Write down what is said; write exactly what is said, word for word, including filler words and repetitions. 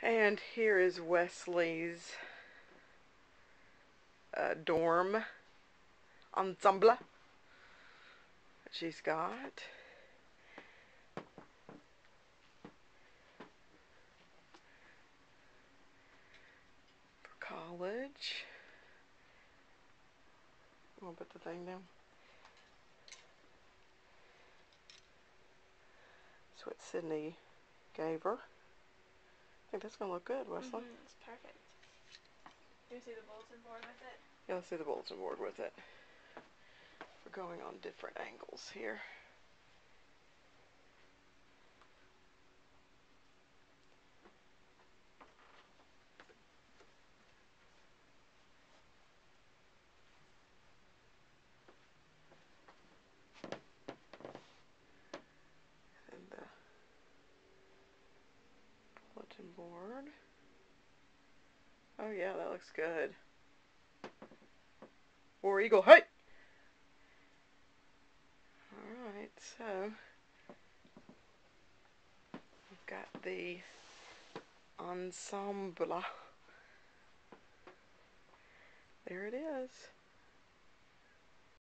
And here is Wesley's uh, dorm ensemble that she's got. For college. I'm gonna put the thing down. That's what Sydney gave her. I think that's gonna look good, Wesley. Mm-hmm, it's perfect. You see the bulletin board with it? Yeah, let's see the bulletin board with it. We're going on different angles here. And the bulletin board. Oh yeah, that looks good. War Eagle, hey! Alright, so we've got the ensemble. There it is.